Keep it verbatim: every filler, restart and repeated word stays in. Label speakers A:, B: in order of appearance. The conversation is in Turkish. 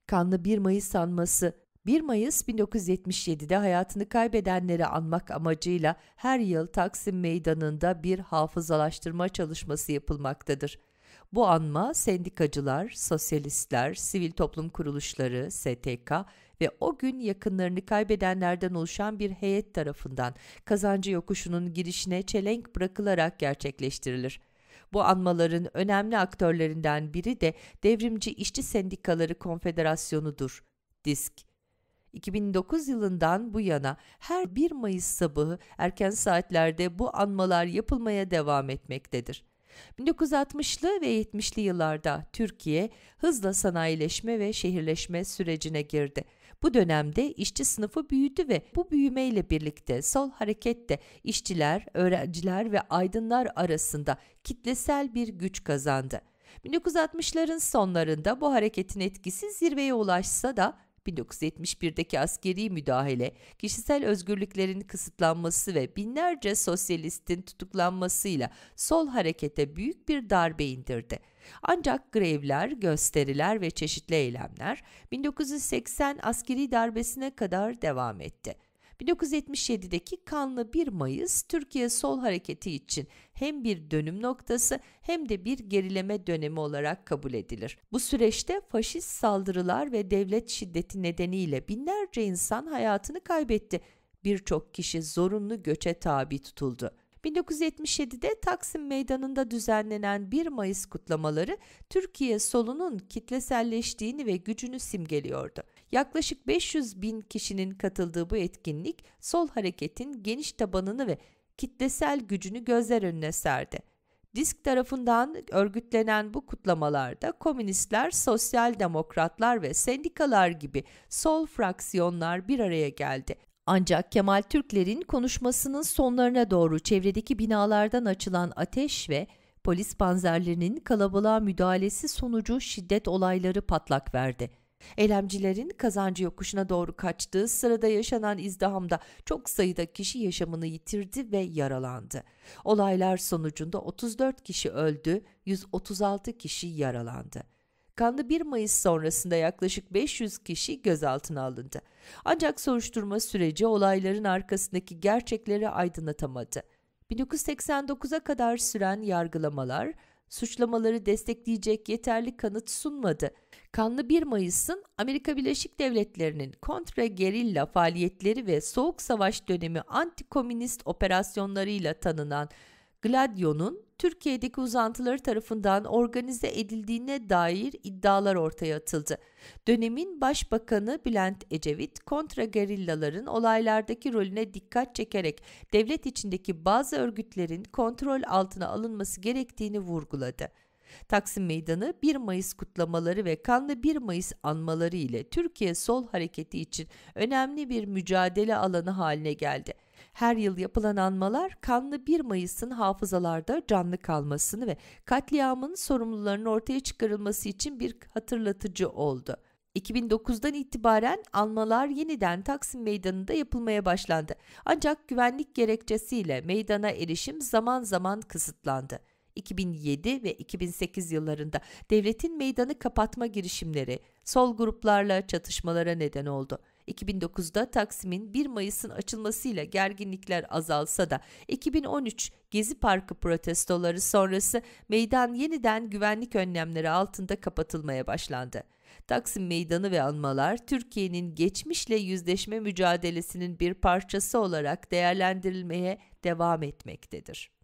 A: Kanlı bir Mayıs anması. bir Mayıs bin dokuz yüz yetmiş yedi'de hayatını kaybedenleri anmak amacıyla her yıl Taksim Meydanı'nda bir hafızalaştırma çalışması yapılmaktadır. Bu anma sendikacılar, sosyalistler, sivil toplum kuruluşları, S T K ve o gün yakınlarını kaybedenlerden oluşan bir heyet tarafından Kazancı Yokuşu'nun girişine çelenk bırakılarak gerçekleştirilir. Bu anmaların önemli aktörlerinden biri de Devrimci İşçi Sendikaları Konfederasyonu'dur, DİSK. iki bin dokuz yılından bu yana her bir Mayıs sabahı erken saatlerde bu anmalar yapılmaya devam etmektedir. bin dokuz yüz altmışlı ve yetmişli yıllarda Türkiye hızla sanayileşme ve şehirleşme sürecine girdi. Bu dönemde işçi sınıfı büyüdü ve bu büyümeyle birlikte sol hareket de işçiler, öğrenciler ve aydınlar arasında kitlesel bir güç kazandı. bin dokuz yüz altmışların sonlarında bu hareketin etkisi zirveye ulaşsa da bin dokuz yüz yetmiş bir'deki askeri müdahale, kişisel özgürlüklerin kısıtlanması ve binlerce sosyalistin tutuklanmasıyla sol harekete büyük bir darbe indirdi. Ancak grevler, gösteriler ve çeşitli eylemler bin dokuz yüz seksen askeri darbesine kadar devam etti. bin dokuz yüz yetmiş yedi'deki kanlı bir Mayıs, Türkiye Sol Hareketi için hem bir dönüm noktası hem de bir gerileme dönemi olarak kabul edilir. Bu süreçte faşist saldırılar ve devlet şiddeti nedeniyle binlerce insan hayatını kaybetti. Birçok kişi zorunlu göçe tabi tutuldu. bin dokuz yüz yetmiş yedi'de Taksim Meydanı'nda düzenlenen bir Mayıs kutlamaları Türkiye solunun kitleselleştiğini ve gücünü simgeliyordu. Yaklaşık beş yüz bin kişinin katıldığı bu etkinlik sol hareketin geniş tabanını ve kitlesel gücünü gözler önüne serdi. DİSK tarafından örgütlenen bu kutlamalarda komünistler, sosyal demokratlar ve sendikalar gibi sol fraksiyonlar bir araya geldi. Ancak Kemal Türkler'in konuşmasının sonlarına doğru çevredeki binalardan açılan ateş ve polis panzerlerinin kalabalığa müdahalesi sonucu şiddet olayları patlak verdi. Eylemcilerin Kazancı Yokuşu'na doğru kaçtığı sırada yaşanan izdihamda çok sayıda kişi yaşamını yitirdi ve yaralandı. Olaylar sonucunda otuz dört kişi öldü, yüz otuz altı kişi yaralandı. Kanlı bir Mayıs sonrasında yaklaşık beş yüz kişi gözaltına alındı. Ancak soruşturma süreci olayların arkasındaki gerçekleri aydınlatamadı. bin dokuz yüz seksen dokuz'a kadar süren yargılamalar, suçlamaları destekleyecek yeterli kanıt sunmadı. Kanlı bir Mayıs'ın Amerika Birleşik Devletleri'nin kontra-gerilla faaliyetleri ve Soğuk Savaş dönemi anti-komünist operasyonlarıyla tanınan Gladio'nun Türkiye'deki uzantıları tarafından organize edildiğine dair iddialar ortaya atıldı. Dönemin Başbakanı Bülent Ecevit, kontra-gerillaların olaylardaki rolüne dikkat çekerek devlet içindeki bazı örgütlerin kontrol altına alınması gerektiğini vurguladı. Taksim Meydanı bir Mayıs kutlamaları ve kanlı bir Mayıs anmaları ile Türkiye Sol Hareketi için önemli bir mücadele alanı haline geldi. Her yıl yapılan anmalar kanlı bir Mayıs'ın hafızalarda canlı kalmasını ve katliamın sorumlularının ortaya çıkarılması için bir hatırlatıcı oldu. iki bin dokuz'dan itibaren anmalar yeniden Taksim Meydanı'nda yapılmaya başlandı. Ancak güvenlik gerekçesiyle meydana erişim zaman zaman kısıtlandı. iki bin yedi ve iki bin sekiz yıllarında devletin meydanı kapatma girişimleri sol gruplarla çatışmalara neden oldu. iki bin dokuz'da Taksim'in bir Mayıs'ın açılmasıyla gerginlikler azalsa da iki bin on üç Gezi Parkı protestoları sonrası meydan yeniden güvenlik önlemleri altında kapatılmaya başlandı. Taksim Meydanı ve anmalar Türkiye'nin geçmişle yüzleşme mücadelesinin bir parçası olarak değerlendirilmeye devam etmektedir.